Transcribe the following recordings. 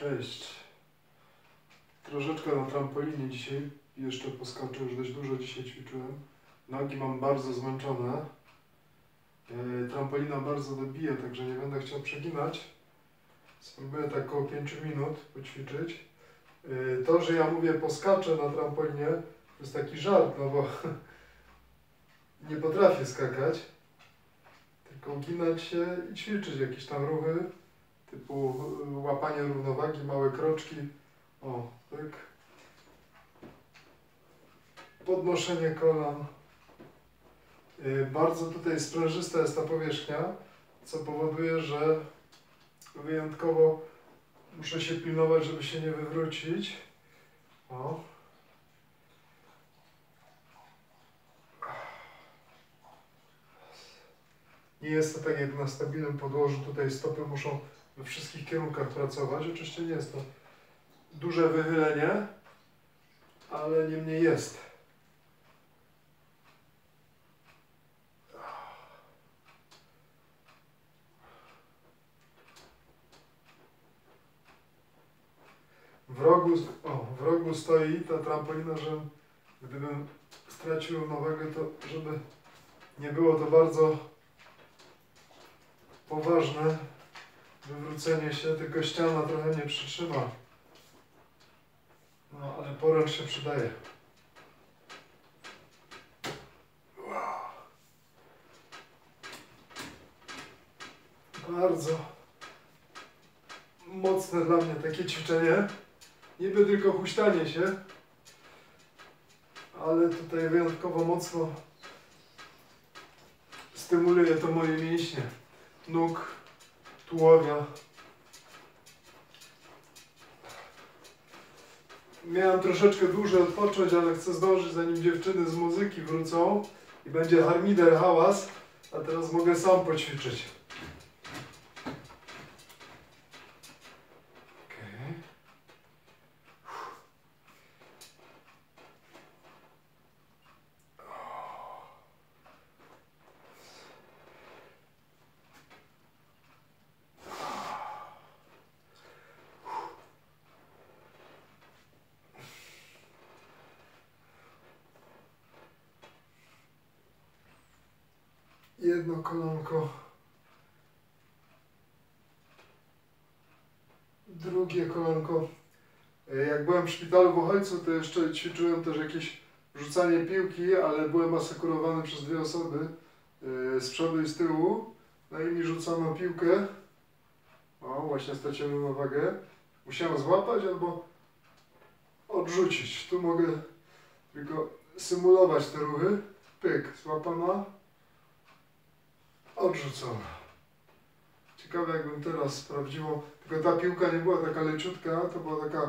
Cześć. Troszeczkę na trampolinie dzisiaj. Jeszcze poskoczę, już dość dużo dzisiaj ćwiczyłem. Nogi mam bardzo zmęczone. Trampolina bardzo dobija, także nie będę chciał przeginać. Spróbuję tak około 5 minut poćwiczyć. To, że ja mówię poskaczę na trampolinie, to jest taki żart, no bo nie potrafię skakać. Tylko uginać się i ćwiczyć jakieś tam ruchy. Typu łapanie równowagi, małe kroczki. O, tak. Podnoszenie kolan. Bardzo tutaj sprężysta jest ta powierzchnia, co powoduje, że wyjątkowo muszę się pilnować, żeby się nie wywrócić. O. Nie jest to tak jak na stabilnym podłożu, tutaj stopy muszą we wszystkich kierunkach pracować. Oczywiście nie jest to duże wychylenie, ale niemniej jest. W rogu stoi ta trampolina, że gdybym stracił równowagę, to żeby nie było to bardzo poważne wywrócenie się, tylko ściana trochę mnie przytrzyma. No, ale poręcz się przydaje. Wow. Bardzo mocne dla mnie takie ćwiczenie. Niby tylko huśtanie się, ale tutaj wyjątkowo mocno stymuluje to moje mięśnie nóg, tułowia. Miałem troszeczkę dłużej odpocząć, ale chcę zdążyć, zanim dziewczyny z muzyki wrócą i będzie harmider, hałas, a teraz mogę sam poćwiczyć. Jedno kolanko, drugie kolanko. Jak byłem w szpitalu w Ochojcu, to jeszcze ćwiczyłem też jakieś rzucanie piłki, ale byłem asekurowany przez dwie osoby z przodu i z tyłu. No i mi rzucono piłkę. O, właśnie straciłem równowagę. Musiałem złapać albo odrzucić. Tu mogę tylko symulować te ruchy. Pyk, złapana. Odrzucona. Ciekawe jakbym teraz sprawdziło, tylko ta piłka nie była taka leciutka, to była taka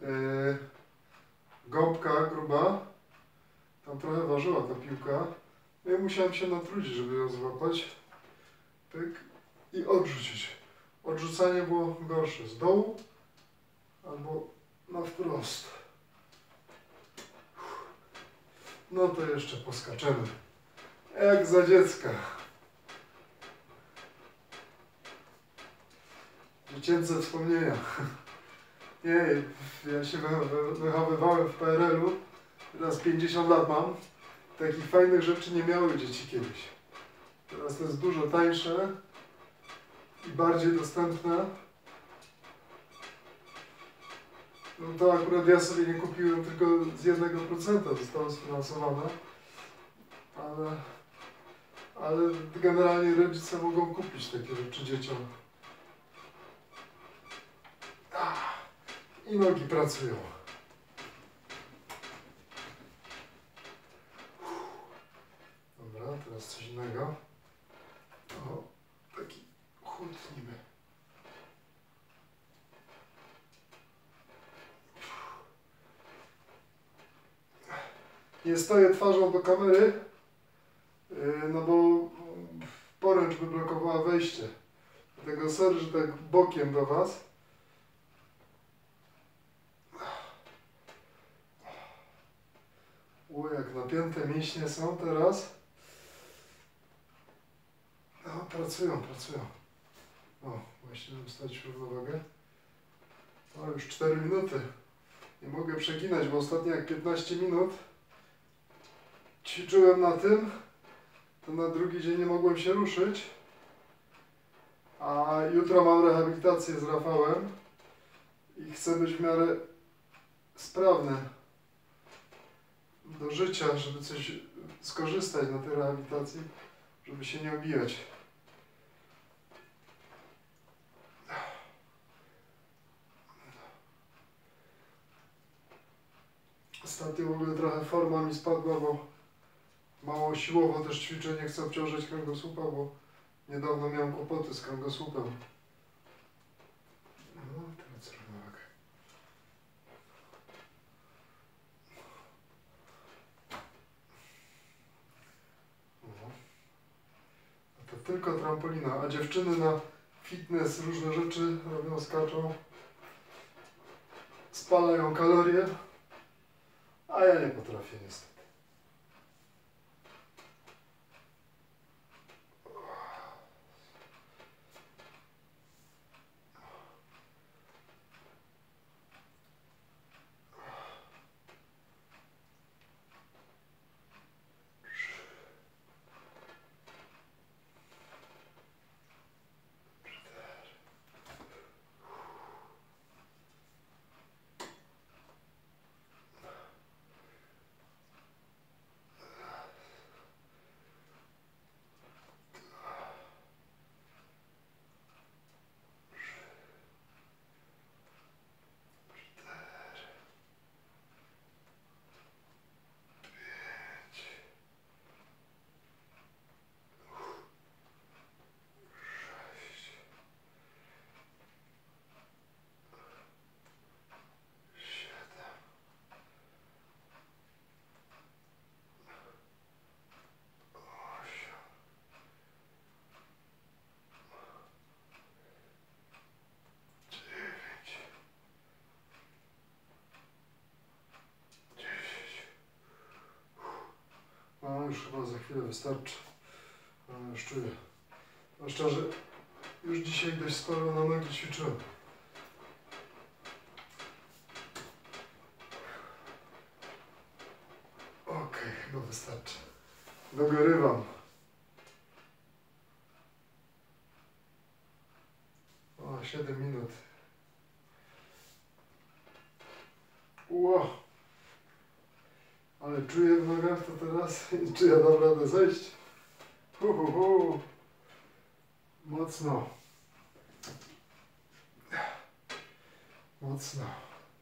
gąbka gruba. Tam trochę ważyła ta piłka. No i musiałem się natrudzić, żeby ją złapać. Pyk i odrzucić. Odrzucanie było gorsze. Z dołu albo na wprost. No to jeszcze poskaczemy. Jak za dziecka. Dziecięce wspomnienia. Nie, ja się wychowywałem w PRL-u, teraz 50 lat mam. Takich fajnych rzeczy nie miały dzieci kiedyś. Teraz to jest dużo tańsze i bardziej dostępne. No to akurat ja sobie nie kupiłem, tylko z 1% zostało sfinansowane. Ale generalnie rodzice mogą kupić takie rzeczy dzieciom. I nogi pracują. Dobra, teraz coś innego. O, taki chód niby. Nie stoję twarzą do kamery, no bo poręcz by blokowała wejście. Dlatego sorry, że tak bokiem do Was. Jak napięte mięśnie są teraz. No, pracują. O, właśnie mam stać równowagę. O, już 4 minuty. Nie mogę przeginać, bo ostatnio jak 15 minut ćwiczyłem na tym, to na drugi dzień nie mogłem się ruszyć. A jutro mam rehabilitację z Rafałem i chcę być w miarę sprawny do życia, żeby coś skorzystać na tej rehabilitacji, żeby się nie obijać. Ostatnio w ogóle trochę forma mi spadła, bo mało siłowo też ćwiczę, nie chcę obciążać kręgosłupa, bo niedawno miałem kłopoty z kręgosłupem. No, teraz równowagę. To tylko trampolina, a dziewczyny na fitness różne rzeczy robią, skaczą, spalają kalorie, a ja nie potrafię niestety. No już chyba za chwilę wystarczy. No, już czuję. Zwłaszcza, że już dzisiaj dość sporo na nogi ćwiczyłem. Okej, chyba wystarczy. Dogorywam. O, 7 minut. Ło! Ale czuję w nogach to teraz, czy ja dam radę zejść? Mocno. Mocno.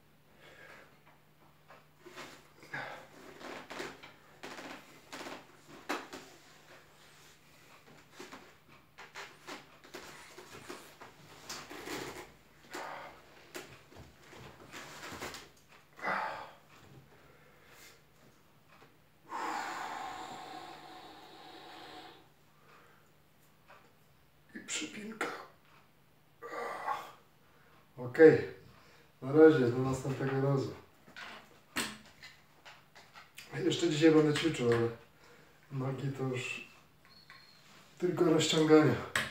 Przypinka. Okej. Na razie, do następnego razu. Jeszcze dzisiaj będę ćwiczył, ale nogi to już tylko rozciąganie.